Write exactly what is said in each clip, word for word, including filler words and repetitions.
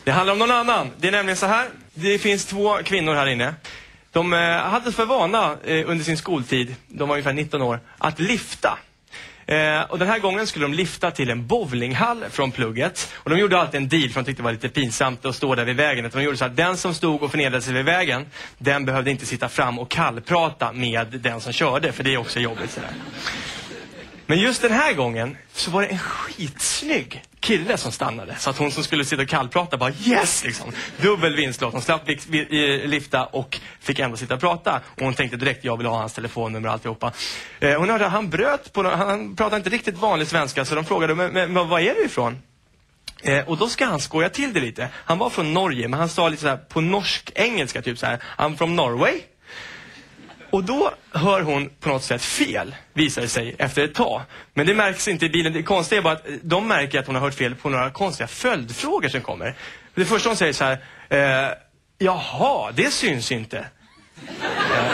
Det handlar om någon annan. Det är nämligen så här. Det finns två kvinnor här inne. De eh, hade för vana eh, under sin skoltid, de var ungefär nitton år, att lifta. Eh, och den här gången skulle de lifta till en bowlinghall från plugget. Och de gjorde alltid en deal, för de tyckte det var lite pinsamt att stå där vid vägen. Utan de gjorde så att den som stod och förnedrade sig vid vägen, den behövde inte sitta fram och kallprata med den som körde. För det är också jobbigt sådär. Men just den här gången så var det en skitsnygg kille som stannade. Så att hon som skulle sitta och kallprata bara yes liksom. Dubbel vinstlott. Hon slapp lifta och fick ändå sitta och prata. Och hon tänkte direkt jag vill ha hans telefonnummer och alltihopa. Eh, hon hörde att han bröt på han, han pratade inte riktigt vanlig svenska. Så de frågade men, men, men vad är du ifrån? Eh, och då ska han skoja till det lite. Han var från Norge men han sa lite så här på norsk engelska typ så här. I'm from Norway. Och då hör hon på något sätt fel, visar det sig efter ett tag. Men det märks inte i bilen. Det konstiga är bara att de märker att hon har hört fel på några konstiga följdfrågor som kommer. Det första hon säger så här, eh, jaha, det syns inte. Eh,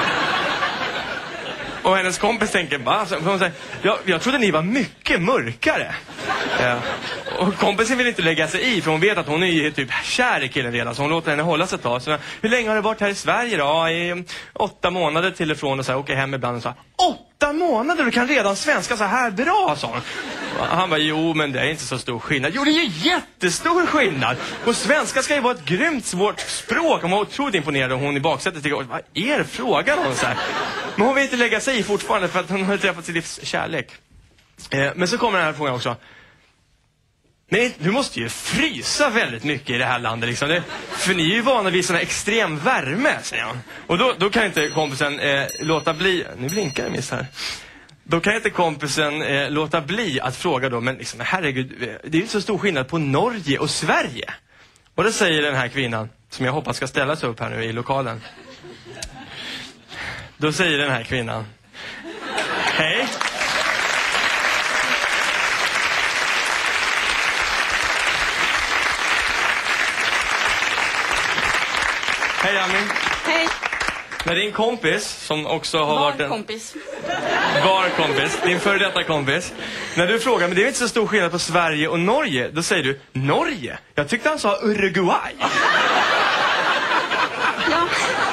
och hennes kompis tänker, va? Så hon säger, jag, jag trodde ni var mycket mörkare. Eh, och kompisen vill inte lägga sig i, för hon vet att hon är typ kär i killen redan. Så hon låter henne hålla sig ett tag. Så, hur länge har du varit här i Sverige då? Ja, i åtta månader till och från och så här, åker hem ibland och så här, åtta månader? Du kan redan svenska så här bra, sa hon. Och han bara, jo men det är inte så stor skillnad. Jo, det är ju jättestor skillnad. Och svenska ska ju vara ett grymt svårt språk. Hon var otroligt imponerad och hon i baksätet tycker, vad är frågan om så här? Men hon vill inte lägga sig i fortfarande för att hon har träffat sin livs kärlek. Eh, men så kommer den här frågan också. Men du måste ju frysa väldigt mycket i det här landet liksom. Det, för ni är ju vana vid sån här extrem värme, säger han. Och då, då kan inte kompisen eh, låta bli. Nu blinkar det miss här. Då kan inte kompisen eh, låta bli att fråga då. Men liksom, herregud, det är ju inte så stor skillnad på Norge och Sverige. Och då säger den här kvinnan, som jag hoppas ska ställa sig upp här nu i lokalen. Då säger den här kvinnan. Hej. Hej Ami. Hej. När din kompis, som också har var varit en... kompis. Var kompis. Din före detta kompis. När du frågar, men det är inte så stor skillnad på Sverige och Norge. Då säger du, Norge? Jag tyckte han sa Uruguay. Ja.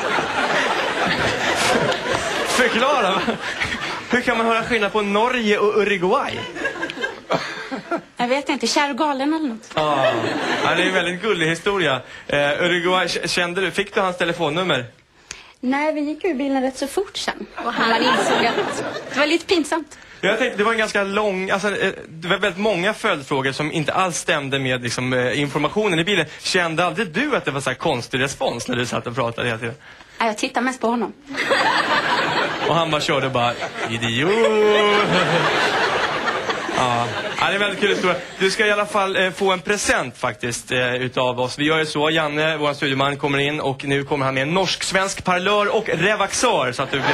Förklara. Hur kan man höra skillnad på Norge och Uruguay? Jag vet inte, kär och galen eller något. Ah, ja, det är en väldigt gullig historia. Uh, Uruguay, kände du, fick du hans telefonnummer? Nej, vi gick ur bilen rätt så fort sen. Och han insåg att det var lite pinsamt. Jag tänkte, det var en ganska lång, alltså, det var väldigt många följdfrågor som inte alls stämde med liksom, informationen i bilen. Kände aldrig du att det var så här konstig respons när du satt och pratade hela tiden? Nej, jag tittar mest på honom. Och han bara körde bara, idiot. Ja. Ja, det är väldigt kul historia. Du ska i alla fall eh, få en present faktiskt eh, utav oss. Vi gör ju så, Janne, vår studieman, kommer in och nu kommer han med en norsk-svensk parlör och revaxör så att du blir...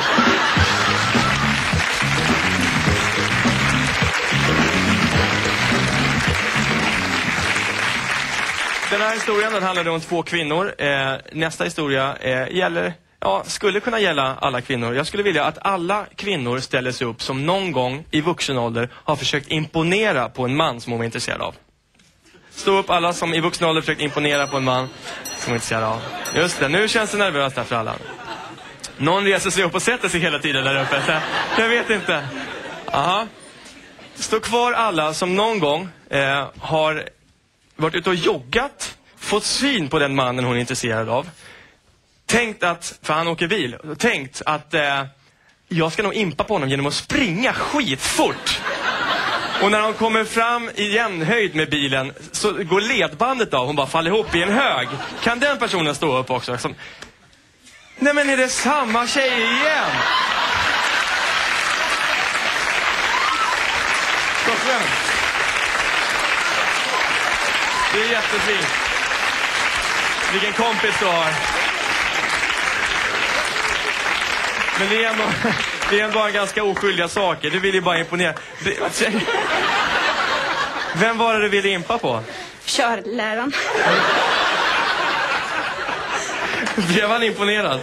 Den här historien, den handlar om två kvinnor. Eh, nästa historia eh, gäller... Ja, skulle kunna gälla alla kvinnor. Jag skulle vilja att alla kvinnor ställer sig upp som någon gång i vuxen ålder har försökt imponera på en man som hon är intresserad av. Stå upp alla som i vuxen ålder försökt imponera på en man som hon är intresserad av. Just det, nu känns det nervöst där för alla. Någon reser sig upp och sätter sig hela tiden där uppe. Så jag vet inte. Aha. Stå kvar alla som någon gång eh, har varit ute och joggat, fått syn på den mannen hon är intresserad av. Tänkt att, för han åker bil, tänkt att eh, jag ska nog impa på honom genom att springa skitfort. Och när de kommer fram i jämnhöjd med bilen så går ledbandet av, hon bara faller ihop i en hög. Kan den personen stå upp också? Som, nej men är det samma tjej igen? Så skönt. Det är jättefint. Vilken kompis du har. Men det är ändå, det är ändå bara ganska oskyldiga saker. Du vill ju bara imponera. Det, vem var det du ville impa på? Körläraren. Blev han imponerad?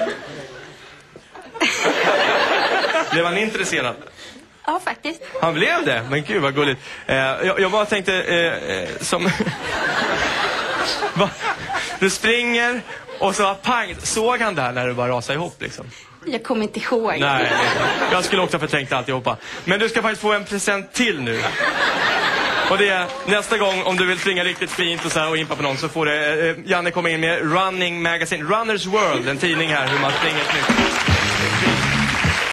Blev han intresserad? Ja, faktiskt. Han blev det? Men gud vad gulligt. Eh, jag, jag bara tänkte eh, som... Va? Du springer och så pang, såg han där när du bara rasade ihop liksom? Jag kommer inte ihåg. Nej, jag skulle också ha förträngt alltihopa. Men du ska faktiskt få en present till nu. Och det är nästa gång om du vill springa riktigt fint och, så här, och impa på någon, så får det, eh, Janne komma in med Running Magazine, Runners World, en tidning här hur man springer snyggt.